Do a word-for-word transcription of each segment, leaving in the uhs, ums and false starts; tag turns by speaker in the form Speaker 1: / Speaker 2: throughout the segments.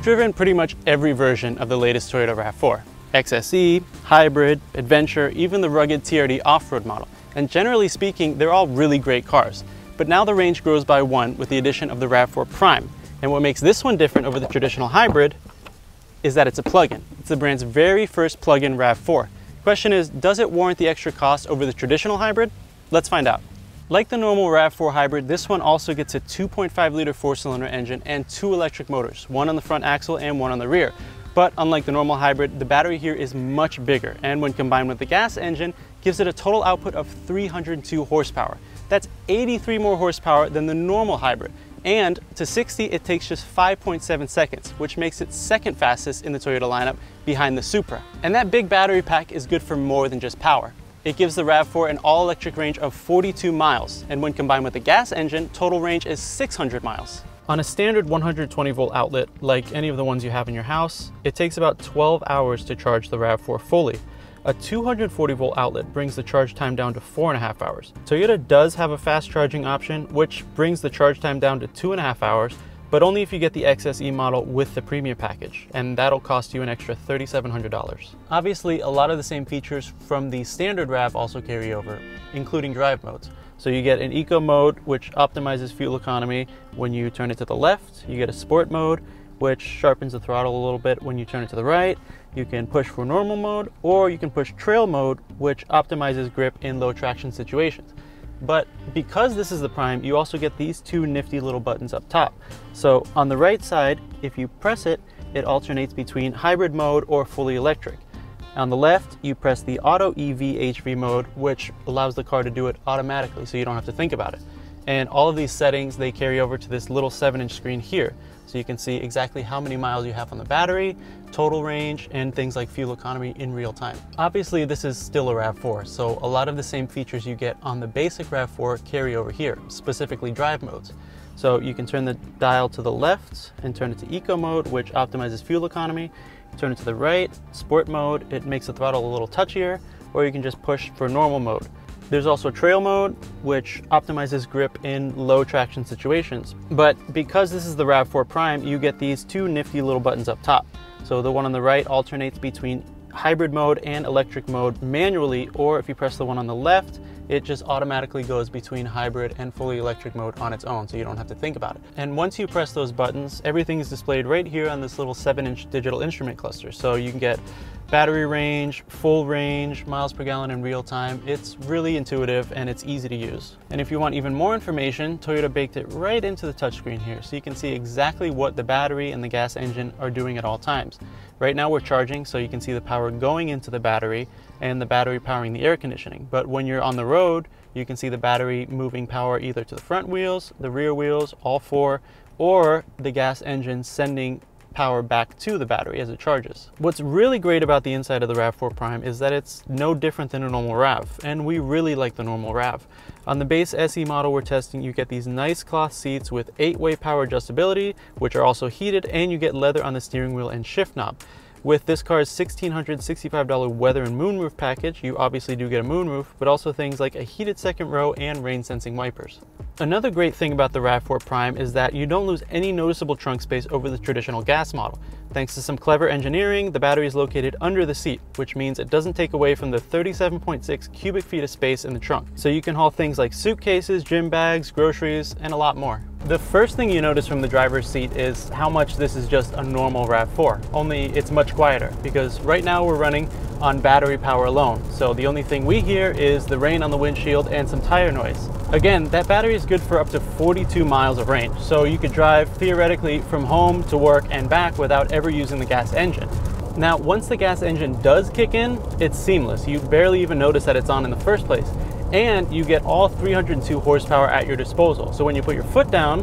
Speaker 1: driven pretty much every version of the latest Toyota RAV four. X S E, Hybrid, Adventure, even the rugged T R D off-road model. And generally speaking, they're all really great cars. But now the range grows by one with the addition of the RAV four Prime. And what makes this one different over the traditional hybrid is that it's a plug-in. It's the brand's very first plug-in RAV four. Question is, does it warrant the extra cost over the traditional hybrid? Let's find out. Like the normal RAV four hybrid, this one also gets a two point five liter four-cylinder engine and two electric motors, one on the front axle and one on the rear. But unlike the normal hybrid, the battery here is much bigger, and when combined with the gas engine, gives it a total output of three hundred two horsepower. That's eighty-three more horsepower than the normal hybrid. And to sixty, it takes just five point seven seconds, which makes it second fastest in the Toyota lineup behind the Supra. And that big battery pack is good for more than just power. It gives the RAV four an all-electric range of forty-two miles, and when combined with the gas engine, total range is six hundred miles. On a standard one hundred twenty volt outlet, like any of the ones you have in your house, it takes about twelve hours to charge the RAV four fully. A two hundred forty volt outlet brings the charge time down to four and a half hours. Toyota does have a fast charging option, which brings the charge time down to two and a half hours, but only if you get the X S E model with the premium package, and that'll cost you an extra three thousand seven hundred dollars. Obviously, a lot of the same features from the standard RAV also carry over, including drive modes. So you get an eco mode, which optimizes fuel economy when you turn it to the left. You get a sport mode, which sharpens the throttle a little bit when you turn it to the right. You can push for normal mode, or you can push trail mode, which optimizes grip in low traction situations. But because this is the Prime, you also get these two nifty little buttons up top. So on the right side, if you press it, it alternates between hybrid mode or fully electric. On the left, you press the Auto E V H V mode, which allows the car to do it automatically, so you don't have to think about it. And all of these settings, they carry over to this little seven inch screen here. So you can see exactly how many miles you have on the battery, total range, and things like fuel economy in real time. Obviously, this is still a RAV four, so a lot of the same features you get on the basic RAV four carry over here, specifically drive modes. So you can turn the dial to the left and turn it to eco mode, which optimizes fuel economy. Turn it to the right, sport mode, it makes the throttle a little touchier, or you can just push for normal mode. There's also trail mode, which optimizes grip in low traction situations. But because this is the RAV four Prime, you get these two nifty little buttons up top. So the one on the right alternates between hybrid mode and electric mode manually, or if you press the one on the left, it just automatically goes between hybrid and fully electric mode on its own, so you don't have to think about it. And once you press those buttons, everything is displayed right here on this little seven inch digital instrument cluster. So you can get battery range, full range, miles per gallon in real time. It's really intuitive and it's easy to use. And if you want even more information, Toyota baked it right into the touchscreen here, so you can see exactly what the battery and the gas engine are doing at all times. Right now we're charging, so you can see the power going into the battery and the battery powering the air conditioning. But when you're on the road, you can see the battery moving power either to the front wheels, the rear wheels, all four, or the gas engine sending power back to the battery as it charges. What's really great about the inside of the RAV four Prime is that it's no different than a normal RAV, and we really like the normal RAV. On the base S E model we're testing, you get these nice cloth seats with eight way power adjustability, which are also heated, and you get leather on the steering wheel and shift knob. With this car's one thousand six hundred sixty-five dollar weather and moonroof package, you obviously do get a moonroof, but also things like a heated second row and rain sensing wipers. Another great thing about the RAV four Prime is that you don't lose any noticeable trunk space over the traditional gas model. Thanks to some clever engineering, the battery is located under the seat, which means it doesn't take away from the thirty-seven point six cubic feet of space in the trunk. So you can haul things like suitcases, gym bags, groceries, and a lot more. The first thing you notice from the driver's seat is how much this is just a normal RAV four, only it's much quieter, because right now we're running on battery power alone. So the only thing we hear is the rain on the windshield and some tire noise. Again, that battery is good for up to forty-two miles of range, so you could drive theoretically from home to work and back without ever using the gas engine. Now, once the gas engine does kick in, it's seamless. You barely even notice that it's on in the first place. And you get all three hundred two horsepower at your disposal. So when you put your foot down,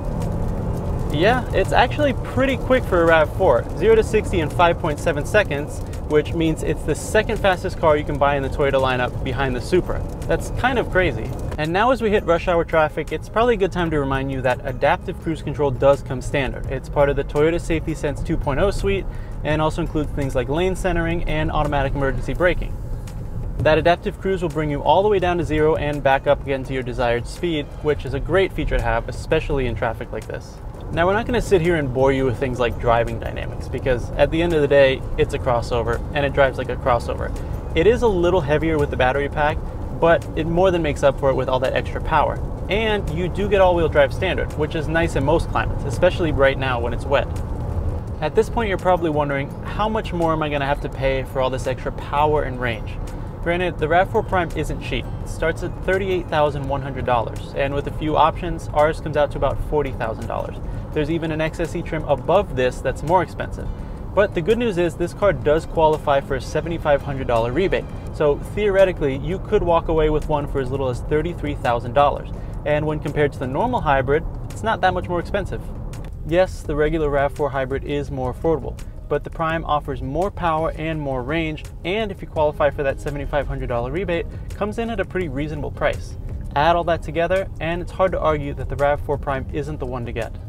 Speaker 1: yeah, it's actually pretty quick for a RAV four. zero to sixty in five point seven seconds, which means it's the second fastest car you can buy in the Toyota lineup behind the Supra. That's kind of crazy. And now as we hit rush hour traffic, it's probably a good time to remind you that adaptive cruise control does come standard. It's part of the Toyota Safety Sense two point oh suite and also includes things like lane centering and automatic emergency braking. That adaptive cruise will bring you all the way down to zero and back up again to your desired speed, which is a great feature to have, especially in traffic like this. Now, we're not going to sit here and bore you with things like driving dynamics, because at the end of the day, it's a crossover and it drives like a crossover. It is a little heavier with the battery pack, but it more than makes up for it with all that extra power. And you do get all-wheel drive standard, which is nice in most climates, especially right now when it's wet. At this point, you're probably wondering, how much more am I going to have to pay for all this extra power and range? Granted, the RAV four Prime isn't cheap. It starts at thirty-eight thousand one hundred dollars, and with a few options, ours comes out to about forty thousand dollars. There's even an X S E trim above this that's more expensive. But the good news is this car does qualify for a seven thousand five hundred dollar rebate. So theoretically, you could walk away with one for as little as thirty-three thousand dollars. And when compared to the normal hybrid, it's not that much more expensive. Yes, the regular RAV four hybrid is more affordable, but the Prime offers more power and more range, and if you qualify for that seven thousand five hundred dollar rebate, comes in at a pretty reasonable price. Add all that together, and it's hard to argue that the RAV four Prime isn't the one to get.